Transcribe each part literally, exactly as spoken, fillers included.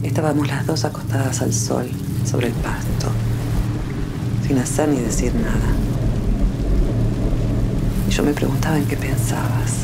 Estábamos las dos acostadas al sol, sobre el pasto, sin hacer ni decir nada. Y yo me preguntaba en qué pensabas.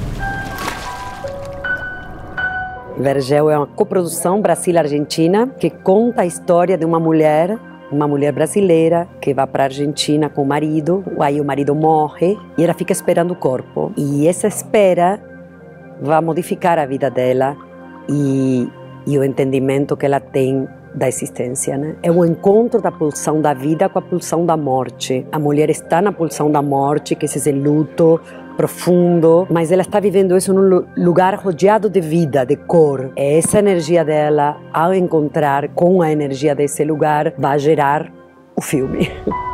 Vergel é uma coprodução Brasil-Argentina que conta a história de uma mulher, uma mulher brasileira que vai para a Argentina com o marido, aí o marido morre e ela fica esperando o corpo. E essa espera vai modificar a vida dela e, e o entendimento que ela tem da existência, né? É o encontro da pulsão da vida com a pulsão da morte. A mulher está na pulsão da morte, que é esse luto profundo, mas ela está vivendo isso num lugar rodeado de vida, de cor. É essa energia dela, ao encontrar com a energia desse lugar, vai gerar o filme.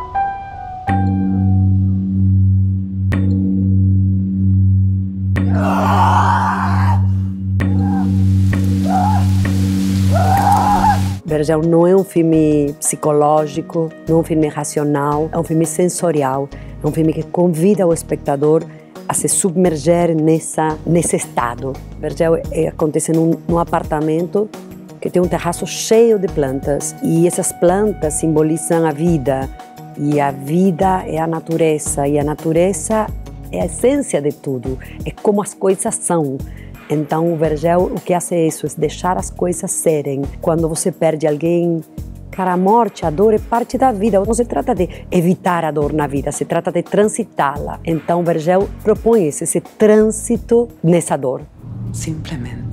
Vergel não é um filme psicológico, não é um filme racional, é um filme sensorial, é um filme que convida o espectador a se submerger nessa, nesse estado. Vergel é, acontece num, num apartamento que tem um terraço cheio de plantas e essas plantas simbolizam a vida e a vida é a natureza e a natureza é a essência de tudo, é como as coisas são. Então o Vergel o que faz é isso, é deixar as coisas serem. Quando você perde alguém, cara, a morte, a dor é parte da vida. Não se trata de evitar a dor na vida, se trata de transitá-la. Então o Vergel propõe esse, esse trânsito nessa dor. Simplemente.